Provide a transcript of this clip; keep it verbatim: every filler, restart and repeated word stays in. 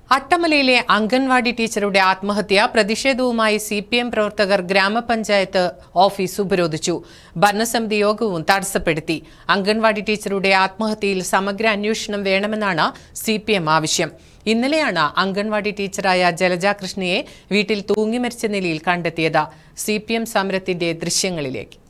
അട്ടമലയിലെ അംഗൻവാടി ടീച്ചറുടെ ആത്മഹത്യ പ്രതിഷേധവുമായി സി പി എം പ്രവർത്തകർ ഗ്രാമപഞ്ചായത്ത് ഓഫീസ് ഉപരോധിച്ചു. ഭരണസമിതി യോഗവും തടസ്സപ്പെടുത്തി. അംഗൻവാടി ടീച്ചറുടെ ആത്മഹത്യയിൽ സമഗ്ര അന്വേഷണം വേണമെന്നാണ് സി പി എം ആവശ്യം. ഇന്നലെയാണ് അംഗൻവാടി ടീച്ചറായ ജലജ കൃഷ്ണയെ വീട്ടിൽ തൂങ്ങിമരിച്ച നിലയിൽ കണ്ടെത്തിയത്. സി പി എം സമരത്തിന്റെ ദൃശ്യങ്ങളിലേക്ക്.